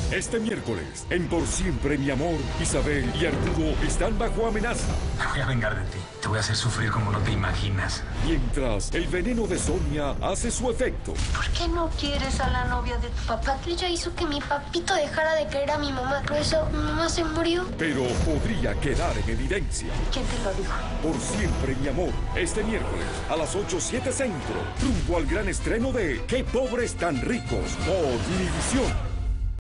Este miércoles, en Por Siempre Mi Amor, Isabel y Arturo están bajo amenaza. Me voy a vengar de ti. Te voy a hacer sufrir como no te imaginas. Mientras el veneno de Sonia hace su efecto. ¿Por qué no quieres a la novia de tu papá? Ella hizo que mi papito dejara de querer a mi mamá. Por eso mi mamá se murió. Pero podría quedar en evidencia. ¿Quién te lo dijo? Por Siempre Mi Amor, este miércoles a las 8:07 Centro, rumbo al gran estreno de ¡Qué pobres tan ricos! Por Univisión.